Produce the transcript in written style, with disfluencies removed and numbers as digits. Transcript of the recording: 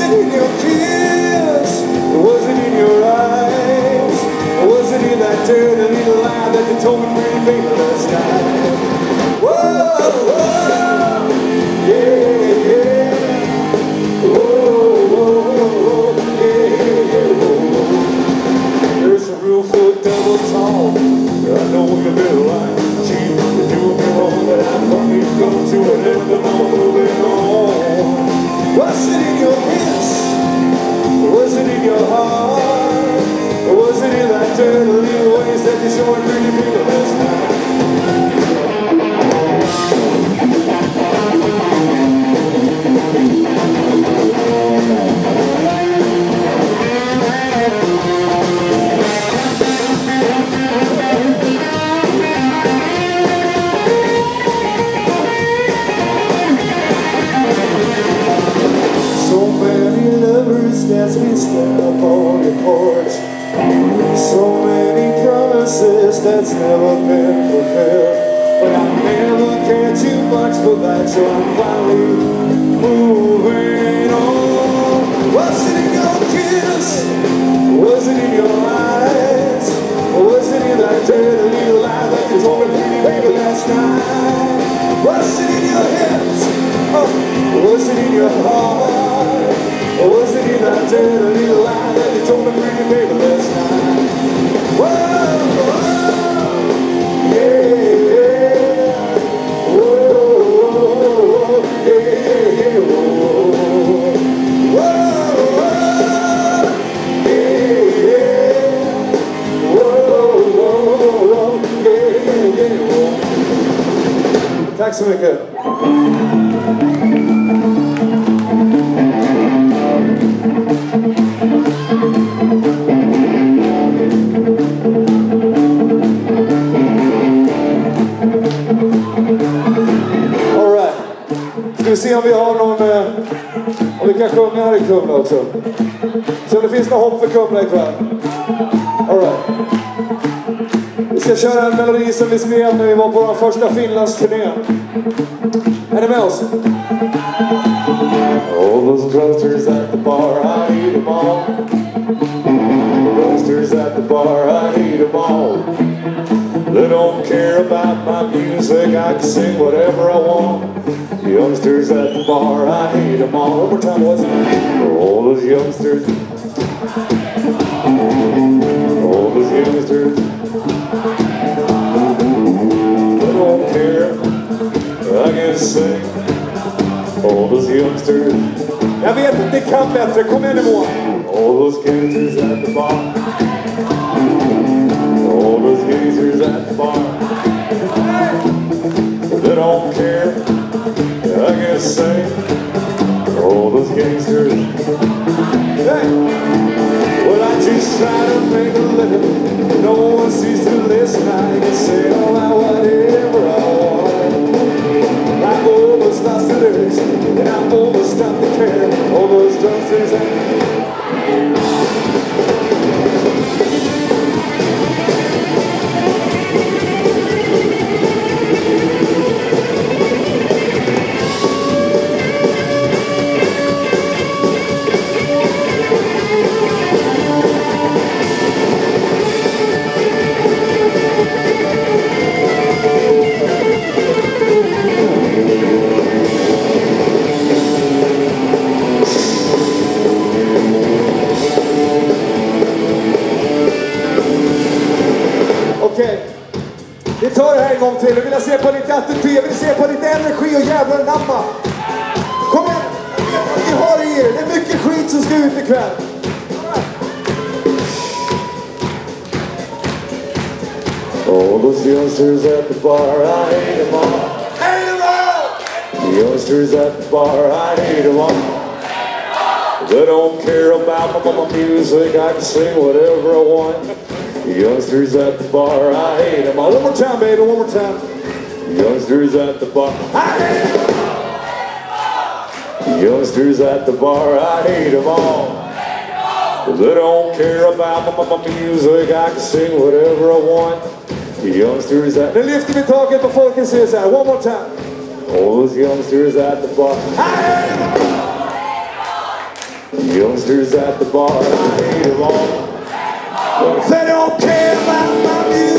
it in your kiss? Was it in your eyes? Was it in that dirty little lie that you told me pretty baby last night? Whoa, whoa, yeah, yeah. Whoa, whoa, whoa, yeah, yeah, whoa. There's a rule for double talk. I know you've been lying. Cheap, you're doing me wrong, but I thought we'd come to an end and I'm moving on. Was it in your hips? Was it in your heart? Or was it in that dirty little ways that you showed pretty people last night? That's been stand up on your porch. So many promises that's never been fulfilled. But I never cared too much for that, so I'm finally moving on. Was it in your kiss? Was it in your eyes? Or was it in that dirty little lie that you told me pretty baby last night? Was it in your hips? Oh, was it in your heart? Or was it in that dirty little lie that you told me pretty baby last night? Whoa, whoa, yeah, yeah. Whoa, whoa, yeah, yeah, whoa. Whoa, whoa, yeah, yeah. Whoa, whoa, yeah, yeah, whoa. Tack så mycket. Ska vi se om vi har någon, om vi kan sjunga här i Kumla också. Så om det finns något hopp för Kumla ikväll. All right. Vi ska köra en melodi som vi skrev när vi var på vår första Finlandsturné. Är ni med oss? All those roasters at the bar, I eat them all. Roasters at the bar, I eat them all. They don't care about my music, I can sing whatever I want. Youngsters at the bar, I hate them all. One more time, boys. All those youngsters. All those youngsters. They don't care, I can sing. All those youngsters. Jag vet att det kan bättre, kom igen nu. All those gangsters at the bar. All those gangsters at the bar. They don't care, I can say. All those gangsters. Hey! Well, I just try to make a living. No one sees to listen. I can say all I whatever I want. I'm overstuffed to this, and I'm overstuffed to care. All those gangsters and vi tar det här en gång till. Jag vill se på lite attityd, jag vill se på lite energi och jävla namma. Kom igen, vi har det i er. Det är mycket skit som ska ut ikväll. All those youngsters at the bar, I hate them all. Hate them all! Youngsters at the bar, I hate them all. They don't care about my music, I can sing whatever I want. Youngsters at the bar, I hate them all. One more time, baby, one more time. Youngsters at the bar, I hate them all. Youngsters at the bar, I hate them all. They don't care about my music, I can sing whatever I want. Youngsters at... Nu lyfter vi taget på folkens hus här, one more time. All those youngsters at the bar, I hate them all. sisters at the bar. I hate them all. But if they don't care about my music,